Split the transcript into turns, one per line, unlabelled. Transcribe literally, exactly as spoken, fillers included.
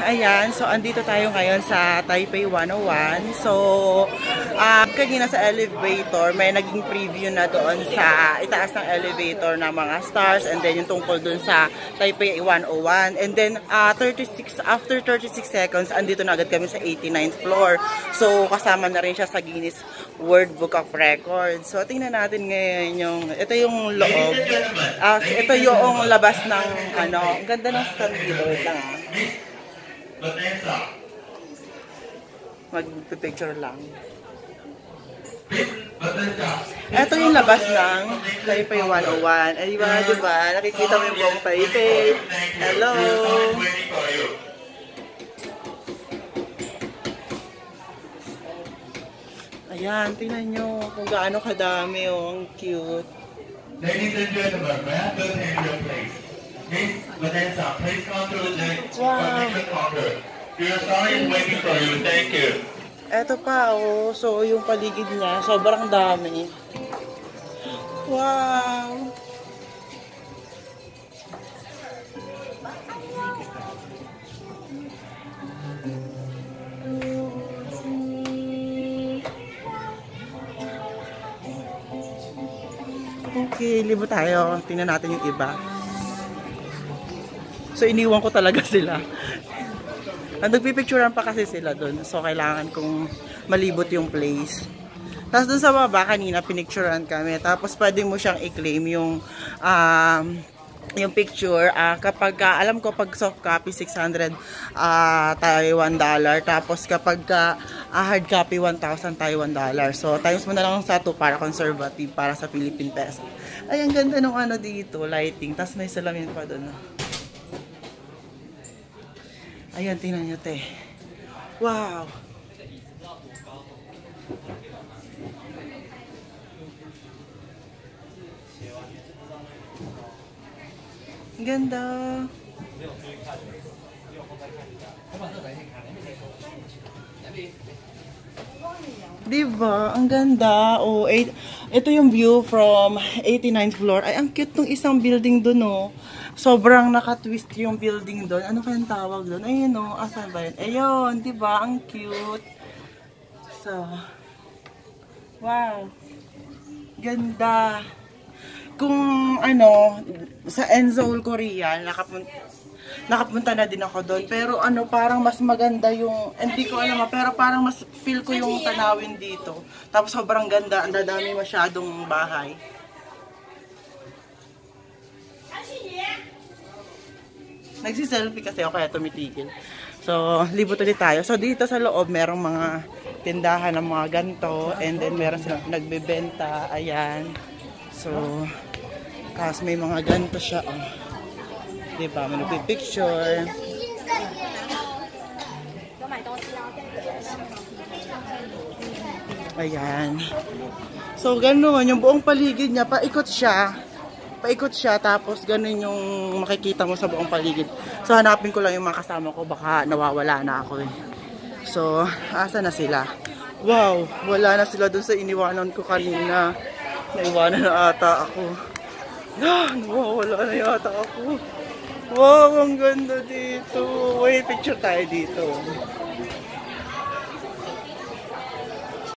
ayan. So, andito tayo ngayon sa Taipei one oh one. So, uh, kanina sa elevator, may naging preview na doon sa itaas ng elevator ng mga stars. And then, yung tungkol doon sa Taipei one oh one. And then, uh, thirty-six, after thirty-six seconds, andito na agad kami sa eighty-ninth floor. So, kasama na rin siya sa Guinness World Book of Records. So, tingnan natin ngayon yung, ito yung loob. Uh, ito yung labas ng, ano, ang ganda ng stand dito. Wait lang ah. Mag-picture lang. Ito yung labas ng Taipei one oh one. Ay, diba, diba? Nakikita mo yung buong Taipei. Hello! Ayan, tingnan nyo kung gaano kadami. Oh, ang cute.
Ladies and gentlemen, may I go to your place? Miss Vanessa, please come to the next counter. We are sorry and waiting for you. Thank you.
Eto pa, oh. So, yung paligid niya, sobrang dami. Wow! Okay, libo tayo. Tingnan natin yung iba. So, iniwan ko talaga sila. Nagpipicturean pa kasi sila doon. So, kailangan kong malibot yung place. Tapos doon sa baba, kanina pinicturean kami. Tapos, pwede mo siyang i-claim yung um, yung picture. Uh, kapag, uh, alam ko, pag soft copy, six hundred uh, Taiwan dollar. Tapos, kapag uh, hard copy, one thousand Taiwan dollar. So, times mo na lang sa two para conservative, para sa Philippine peso. Ay, ang ganda ng ano dito, lighting. Tapos, may salamin pa doon. Ayan, tingnan nyo, te. Wow! Ganda! Diba? Ang ganda. Oh, eight, ito yung view from eighty-ninth floor. Ay, ang cute ng isang building dun, oh. Sobrang naka-twist yung building doon. Ano kayang tawag doon? Ayun o. Asan ba yun? Ayun. Diba? Ang cute. So. Wow. Ganda. Kung ano, sa Enseoul, Korea, nakapunta, nakapunta na din ako doon. Pero ano, parang mas maganda yung, hindi ko alam, pero parang mas feel ko yung tanawin dito. Tapos sobrang ganda. Ang dadami masyadong bahay. Nagsiselfie kasi ako kaya tumitigil. So, libot ulit tayo. So, dito sa loob, merong mga tindahan ng mga ganto. And then, meron silang nagbebenta. Ayan. So, tapos may mga ganto siya. Oh. Diba? May nagpipicture. Ayan. So, gano'n. Yung buong paligid niya, paikot siya. Paikot siya, tapos ganun yung makikita mo sa buong paligid. So, hanapin ko lang yung mga kasama ko, baka nawawala na ako eh. So, asa na sila? Wow, wala na sila dun sa iniwanan ko kanina. Naiwanan na ata ako. Ah, nawawala na yata ako. Wow, ang ganda dito. Wait, picture tayo dito.